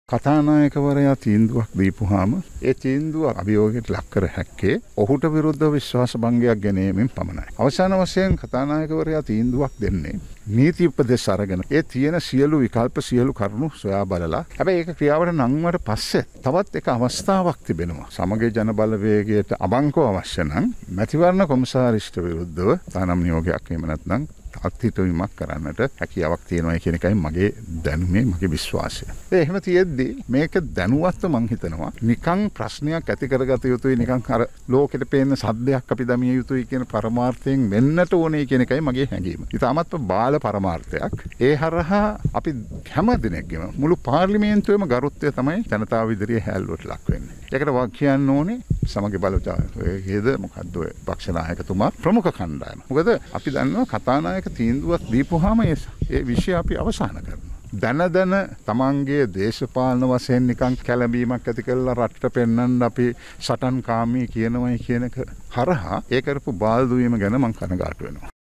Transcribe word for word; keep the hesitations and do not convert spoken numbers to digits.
කතානායකවරයා තීන්දුවක් දීපුවාම ඒ තීන්දුව අභියෝගයට ලක් කර හැක්කේ ඔහුට විරුද්ධව විශ්වාස භංගයක් ගැනීමෙන් පමණයි. අවසාන වශයෙන් කතානායකවරයා තීන්දුවක් දෙන්නේ නීති උපදෙස් අරගෙන ඒ තියෙන සියලු විකල්ප සියලු කරුණු සොයා බලලා හැබැයි ඒක ක්‍රියාවට නංවට පස්සේ තවත් එක අවස්ථාවක් තිබෙනවා. සමගි ජන බලවේගයට අබංකව අවශ්‍ය නම් මැතිවරණ කොමසාරිස්ට විරුද්ධව තානම් නියෝගයක් එහෙම නැත්නම් අත්හිටවීමක් කරන්නට හැකියාවක් තියෙනවා කියන එකයි මගේ දැනුමේ මගේ විශ්වාසය. ඒ එහෙම තියෙද්දි මේක දැනුවත්ව මං හිතනවා නිකන් ප්‍රශ්නයක් ඇති කරගත යුතුයි නිකන් අර ලෝකෙට පේන සද්දයක් අපි දමිය යුතුයි කියන පරමාර්ථයෙන් වෙන්නට ඕනේ කියන එකයි මගේ හැඟීම. ඉතාමත්ම බාල පරමාර්ථයක්. ඒ හරහා අපි හැම දිනෙකම මුළු පාර්ලිමේන්තුවේම ගරුත්වය තමයි ජනතාව ඉදිරියේ හැල්ලුවට ලක් වෙන්නේ. ඒකට වාක් කියන්න ඕනේ සමගි බලවේගයේද මොකද්ද ඔය පක්ෂ නායකතුමා ප්‍රමුඛ කණ්ඩායම. මොකද අපි දන්නවා කතානායක තීන්දුවක් දීපුවාම ඒ විෂය අපි අවසන් කරනවා. දන දන තමන්ගේ දේශපාලන වශයෙන් නිකන් කැළඹීමක් ඇති කරලා රටට පෙන්වන්න අපි සටන්කාමී කියනවයි කියන එක හරහා ඒ කරපු බාල්දු වීම ගැන මම කනගාටු වෙනවා.